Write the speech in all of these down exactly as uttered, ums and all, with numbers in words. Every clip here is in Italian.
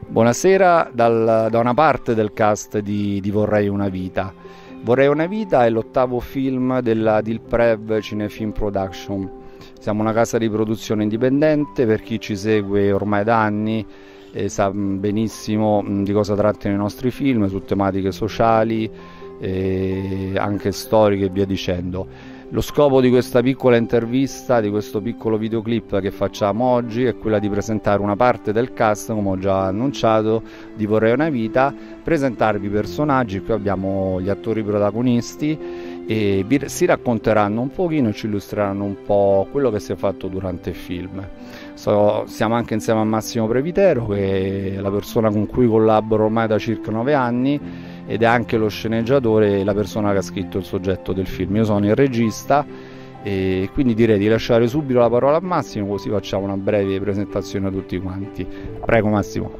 Buonasera dal, da una parte del cast di, di Vorrei una vita. Vorrei una vita è l'ottavo film della Dilprev Cinefilm Production. Siamo una casa di produzione indipendente, per chi ci segue ormai da anni eh, sa benissimo mh, di cosa trattano i nostri film, su tematiche sociali, eh, anche storiche e via dicendo. Lo scopo di questa piccola intervista, di questo piccolo videoclip che facciamo oggi, è quella di presentare una parte del cast, come ho già annunciato, di Vorrei una vita, presentarvi i personaggi. Qui abbiamo gli attori protagonisti e vi, si racconteranno un pochino e ci illustreranno un po' quello che si è fatto durante il film. So, siamo anche insieme a Massimo Previtero, che è la persona con cui collaboro ormai da circa nove anni, ed è anche lo sceneggiatore e la persona che ha scritto il soggetto del film. Io sono il regista e quindi direi di lasciare subito la parola a Massimo, così facciamo una breve presentazione a tutti quanti. Prego Massimo.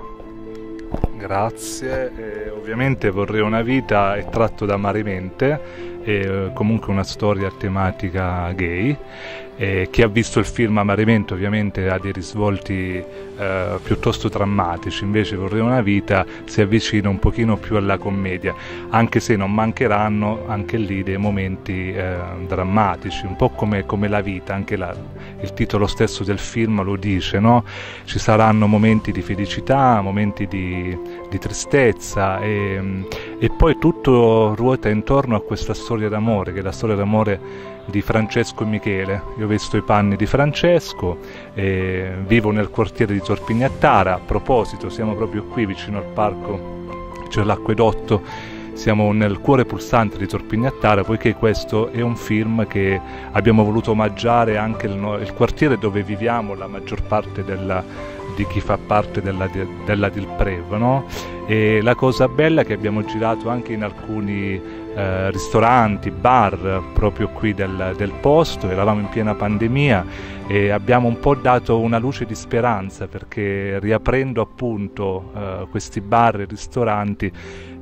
Grazie. Eh, ovviamente Vorrei una vita è tratto da Marimente, è comunque una storia tematica gay. Eh, chi ha visto il film Amarimento ovviamente ha dei risvolti eh, piuttosto drammatici, invece Vorrei una vita si avvicina un pochino più alla commedia, anche se non mancheranno anche lì dei momenti eh, drammatici, un po' come, come la vita, anche la, il titolo stesso del film lo dice, no? Ci saranno momenti di felicità, momenti di, di tristezza e, e poi tutto ruota intorno a questa storia d'amore, che è la storia d'amore di Francesco e Michele. Io vesto i panni di Francesco, eh, vivo nel quartiere di Torpignattara. A proposito, siamo proprio qui vicino al parco, c'è l'acquedotto, siamo nel cuore pulsante di Torpignattara, poiché questo è un film che abbiamo voluto omaggiare anche il, il quartiere dove viviamo la maggior parte della, di chi fa parte della, della Dilprev, no? E la cosa bella è che abbiamo girato anche in alcuni Eh, ristoranti, bar proprio qui del, del posto. Eravamo in piena pandemia e abbiamo un po' dato una luce di speranza, perché riaprendo appunto eh, questi bar e ristoranti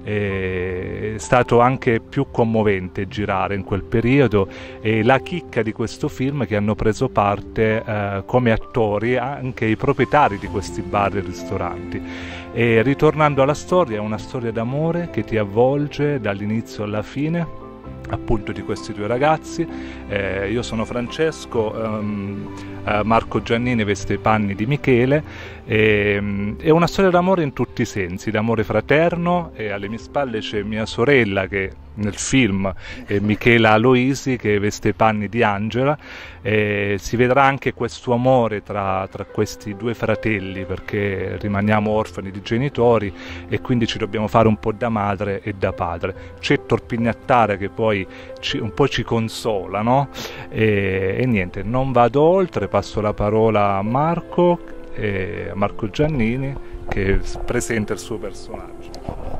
è stato anche più commovente girare in quel periodo, e la chicca di questo film è che hanno preso parte eh, come attori anche i proprietari di questi bar e ristoranti. E ritornando alla storia, è una storia d'amore che ti avvolge dall'inizio alla fine, appunto, di questi due ragazzi. Eh, io sono Francesco, um, uh, Marco Giannini veste i panni di Michele. E, um, è una storia d'amore in tutti i sensi, d'amore fraterno, e alle mie spalle c'è mia sorella, che nel film è Michela Aloisi, che veste i panni di Angela. E si vedrà anche questo amore tra, tra questi due fratelli, perché rimaniamo orfani di genitori e quindi ci dobbiamo fare un po' da madre e da padre. C'è Torpignattara che poi ci, un po' ci consola, no? E, e niente, non vado oltre, passo la parola a Marco, e a Marco Giannini, che presenta il suo personaggio.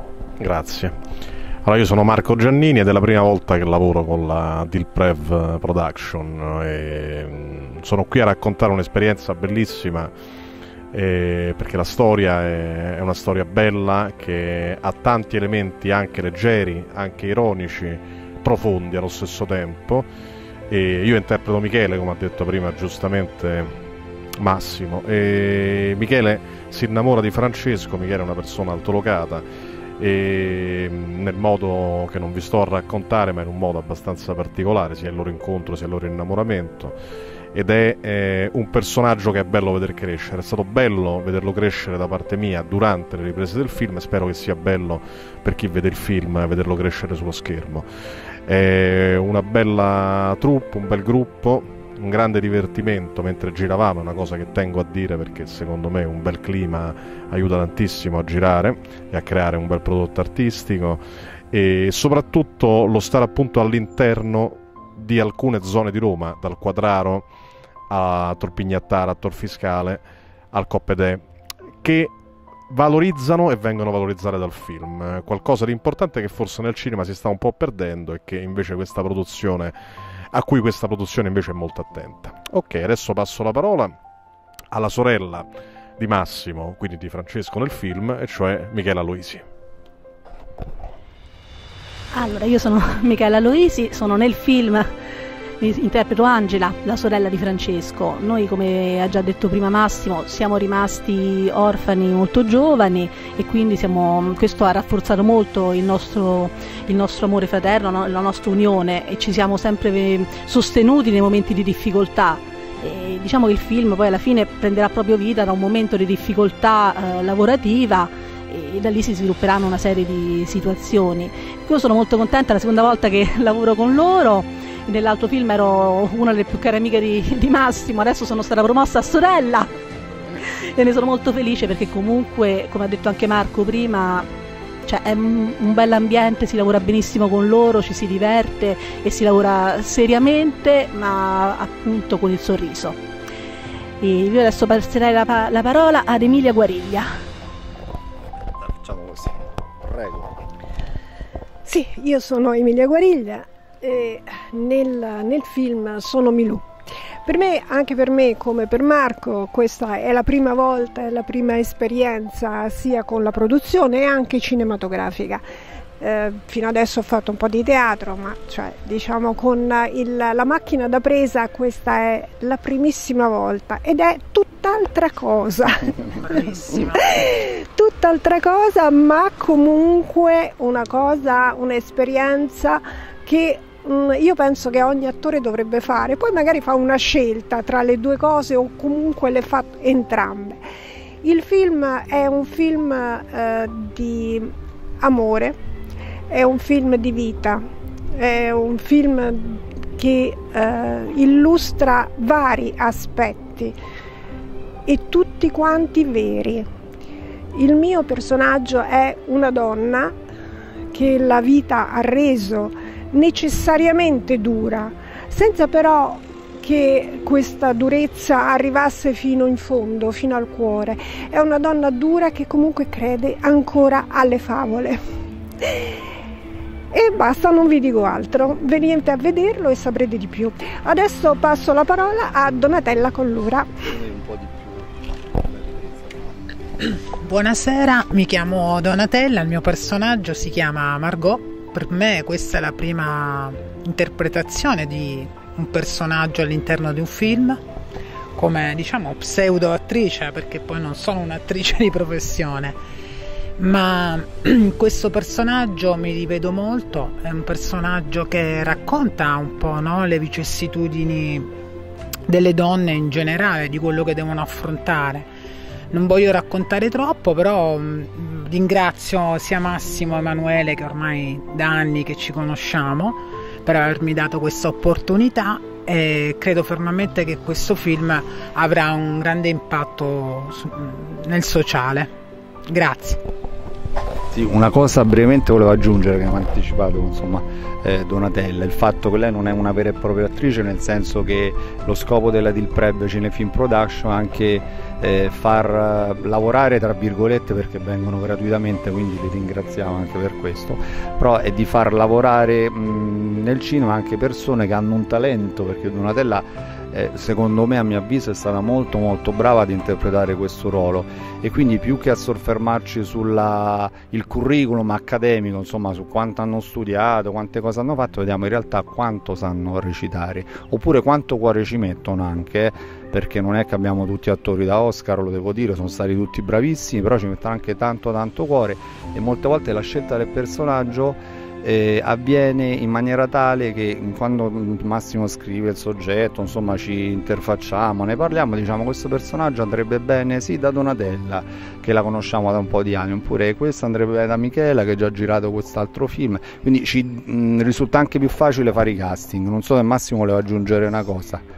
Grazie. Allora, io sono Marco Giannini ed è la prima volta che lavoro con la Dilprev Production e sono qui a raccontare un'esperienza bellissima, eh, perché la storia è, è una storia bella che ha tanti elementi anche leggeri, anche ironici, profondi allo stesso tempo. E io interpreto Michele, come ha detto prima giustamente Massimo, e Michele si innamora di Francesco. Michele è una persona altolocata, e nel modo che non vi sto a raccontare, ma in un modo abbastanza particolare, sia il loro incontro sia il loro innamoramento, ed è eh, un personaggio che è bello vedere crescere. È stato bello vederlo crescere da parte mia durante le riprese del film, e spero che sia bello per chi vede il film vederlo crescere sullo schermo. È una bella troupe, un bel gruppo, un grande divertimento mentre giravamo, è una cosa che tengo a dire, perché secondo me un bel clima aiuta tantissimo a girare e a creare un bel prodotto artistico, e soprattutto lo stare appunto all'interno di alcune zone di Roma, dal Quadraro a Torpignattara, a Tor Fiscale, al Coppedè, che valorizzano e vengono valorizzate dal film. Qualcosa di importante che forse nel cinema si sta un po' perdendo e che invece questa produzione a cui questa produzione invece è molto attenta. Ok, adesso passo la parola alla sorella di Massimo, quindi di Francesco nel film, e cioè Michela Aloisi. Allora, io sono Michela Aloisi, sono nel film interpreto Angela, la sorella di Francesco. Noi, come ha già detto prima Massimo, siamo rimasti orfani molto giovani e quindi siamo, questo ha rafforzato molto il nostro, il nostro amore fraterno, no? La nostra unione, e ci siamo sempre sostenuti nei momenti di difficoltà. E diciamo che il film poi alla fine prenderà proprio vita da un momento di difficoltà eh, lavorativa, e da lì si svilupperanno una serie di situazioni. Io sono molto contenta, è la seconda volta che lavoro con loro. Nell'altro film ero una delle più care amiche di, di Massimo, adesso sono stata promossa a sorella e ne sono molto felice, perché comunque, come ha detto anche Marco prima, cioè è un, un bell'ambiente, si lavora benissimo con loro, ci si diverte e si lavora seriamente, ma appunto con il sorriso. E io adesso passerei la, la parola ad Emilia Guariglia. Prego. Sì, io sono Emilia Guariglia e nel, nel film sono Milù. Per me, anche per me come per Marco, questa è la prima volta, è la prima esperienza sia con la produzione e anche cinematografica. Eh, fino adesso ho fatto un po' di teatro, ma cioè, diciamo con il, la macchina da presa questa è la primissima volta ed è tutt'altra cosa. Bravissima. Tutt'altra cosa, ma comunque una cosa, un'esperienza che mh, io penso che ogni attore dovrebbe fare. Poi magari fa una scelta tra le due cose o comunque le fa entrambe. Il film è un film eh, di amore. È un film di vita, è un film che eh, illustra vari aspetti e tutti quanti veri. Il mio personaggio è una donna che la vita ha reso necessariamente dura, senza però che questa durezza arrivasse fino in fondo, fino al cuore. È una donna dura che comunque crede ancora alle favole. E basta, non vi dico altro, venite a vederlo e saprete di più. Adesso passo la parola a Donatella Collura. Buonasera, mi chiamo Donatella, il mio personaggio si chiama Margot. Per me questa è la prima interpretazione di un personaggio all'interno di un film, come diciamo pseudo attrice, perché poi non sono un'attrice di professione. Ma questo personaggio mi rivedo molto, è un personaggio che racconta un po', no, le vicissitudini delle donne in generale, di quello che devono affrontare. Non voglio raccontare troppo, però mh, ringrazio sia Massimo e Emanuele, che ormai da anni che ci conosciamo, per avermi dato questa opportunità, e credo fermamente che questo film avrà un grande impatto su, nel sociale. Grazie. Sì, una cosa brevemente volevo aggiungere, che mi ha anticipato insomma eh, Donatella, il fatto che lei non è una vera e propria attrice, nel senso che lo scopo della Dilprev Cinefilm Production è anche eh, far lavorare, tra virgolette, perché vengono gratuitamente, quindi li ringraziamo anche per questo, però è di far lavorare mh, nel cinema anche persone che hanno un talento, perché Donatella Eh, secondo me, a mio avviso, è stata molto molto brava ad interpretare questo ruolo, e quindi più che a soffermarci sul curriculum accademico, insomma su quanto hanno studiato, quante cose hanno fatto, vediamo in realtà quanto sanno recitare, oppure quanto cuore ci mettono anche, eh, perché non è che abbiamo tutti attori da Oscar, lo devo dire, sono stati tutti bravissimi, però ci mettono anche tanto tanto cuore, e molte volte la scelta del personaggio Eh, avviene in maniera tale che quando Massimo scrive il soggetto, insomma ci interfacciamo, ne parliamo, diciamo questo personaggio andrebbe bene sì da Donatella, che la conosciamo da un po' di anni, oppure questo andrebbe bene da Michela, che ha già girato quest'altro film, quindi ci mh, risulta anche più facile fare i casting. Non so se Massimo voleva aggiungere una cosa.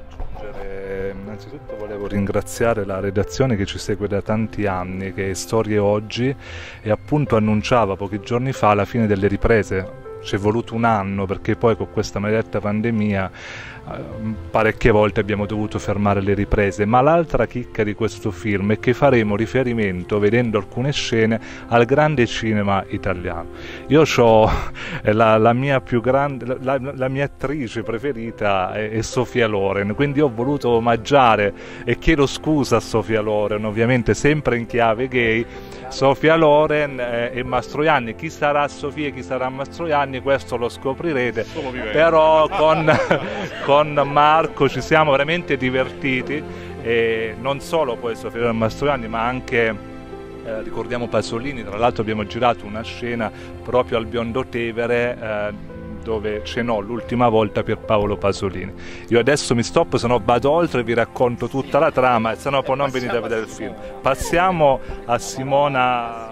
Innanzitutto volevo ringraziare la redazione che ci segue da tanti anni, che Storie Oggi, e appunto annunciava pochi giorni fa la fine delle riprese. Ci è voluto un anno, perché poi con questa maledetta pandemia parecchie volte abbiamo dovuto fermare le riprese, ma l'altra chicca di questo film è che faremo riferimento, vedendo alcune scene, al grande cinema italiano. Io ho la, la mia più grande, la, la mia attrice preferita è, è Sofia Loren, quindi ho voluto omaggiare, e chiedo scusa a Sofia Loren, ovviamente sempre in chiave gay, Sofia Loren eh, e Mastroianni. Chi sarà Sofia e chi sarà Mastroianni anni questo lo scoprirete, però con, con Marco ci siamo veramente divertiti, e non solo poi Sofia Mastroianni, ma anche eh, ricordiamo Pasolini. Tra l'altro abbiamo girato una scena proprio al Biondo Tevere, eh, dove cenò l'ultima volta Pierpaolo Pasolini. Io adesso mi stoppo, se no vado oltre e vi racconto tutta la trama, se no poi non venite a vedere il film. Passiamo a Simona.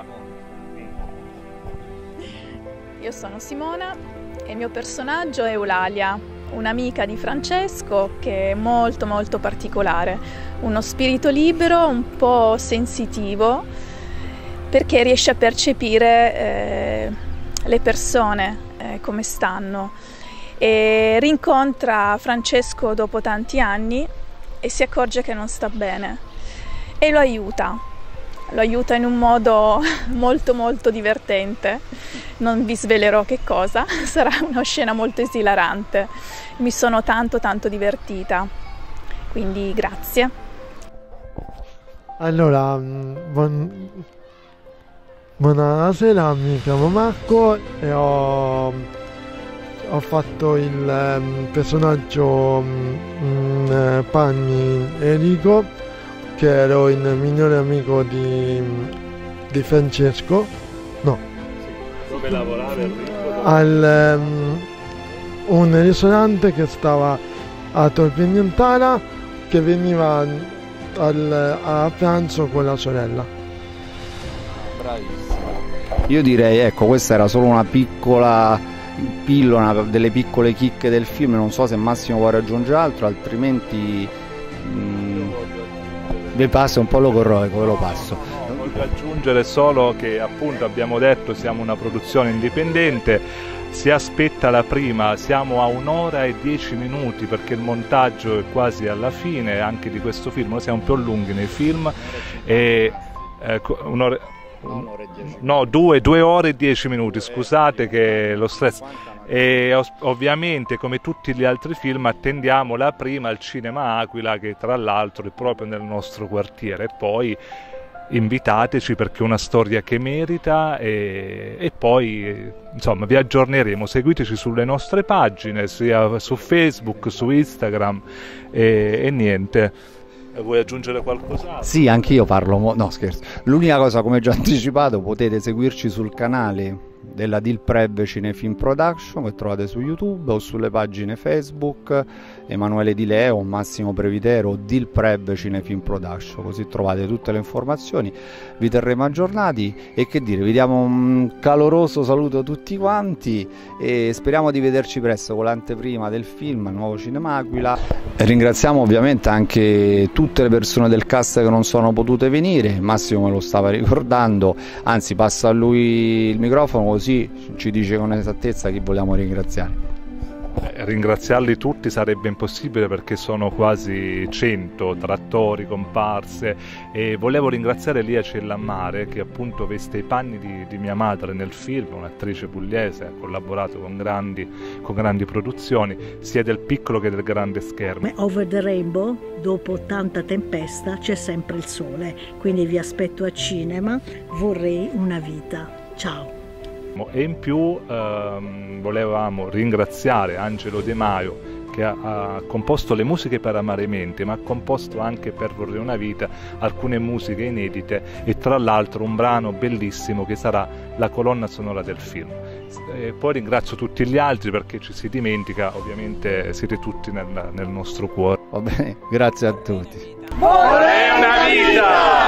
Io sono Simona e il mio personaggio è Eulalia, un'amica di Francesco che è molto molto particolare, uno spirito libero, un po' sensitivo, perché riesce a percepire eh, le persone eh, come stanno, e rincontra Francesco dopo tanti anni e si accorge che non sta bene e lo aiuta, lo aiuta in un modo molto molto divertente, non vi svelerò che cosa, sarà una scena molto esilarante, mi sono tanto tanto divertita, quindi grazie. Allora, buon... buonasera, mi chiamo Marco e ho, ho fatto il um, personaggio um, Panni Enrico, che ero il migliore amico di, di Francesco. No. Dove lavorava Enrico? Al um, un ristorante che stava a Tor Pignentana, che veniva al, a pranzo con la sorella. Io direi, ecco, questa era solo una piccola pillola, delle piccole chicche del film, non so se Massimo vuole aggiungere altro, altrimenti mh, vi passo un po' lo corroico, ve lo passo. No, voglio aggiungere solo che appunto abbiamo detto siamo una produzione indipendente, si aspetta la prima, siamo a un'ora e dieci minuti perché il montaggio è quasi alla fine anche di questo film, noi siamo un po' lunghi nei film, e eh, un'ora... No, due, due ore e dieci minuti, scusate che lo stress. E ovviamente come tutti gli altri film attendiamo la prima al Cinema Aquila, che tra l'altro è proprio nel nostro quartiere, e poi invitateci perché è una storia che merita, e, e poi insomma vi aggiorneremo, seguiteci sulle nostre pagine sia su Facebook, su Instagram, e, e niente. Vuoi aggiungere qualcosa? Sì, anch'io parlo, no scherzo. L'unica cosa, come già anticipato, potete seguirci sul canale della Dilprev Cinefilm Production che trovate su YouTube o sulle pagine Facebook Emanuele Di Leo, Massimo Previtero, Dilprev Cinefilm Production, così trovate tutte le informazioni, vi terremo aggiornati e che dire, vi diamo un caloroso saluto a tutti quanti e speriamo di vederci presto con l'anteprima del film Nuovo Cinema Aquila. Ringraziamo ovviamente anche tutte le persone del cast che non sono potute venire, Massimo me lo stava ricordando, anzi passa a lui il microfono così ci dice con esattezza chi vogliamo ringraziare. Eh, ringraziarli tutti sarebbe impossibile perché sono quasi cento tra attori, comparse, e volevo ringraziare Lia Cellammare che appunto veste i panni di, di mia madre nel film, un'attrice pugliese, ha collaborato con grandi, con grandi produzioni sia del piccolo che del grande schermo. Over the Rainbow, dopo tanta tempesta c'è sempre il sole, quindi vi aspetto a cinema, vorrei una vita. Ciao. E in più ehm, volevamo ringraziare Angelo De Maio che ha, ha composto le musiche per Amaremente, ma ha composto anche per Vorrei una vita alcune musiche inedite e tra l'altro un brano bellissimo che sarà la colonna sonora del film. E poi ringrazio tutti gli altri perché ci si dimentica, ovviamente siete tutti nel, nel nostro cuore. Va bene, grazie a tutti. Vorrei una vita!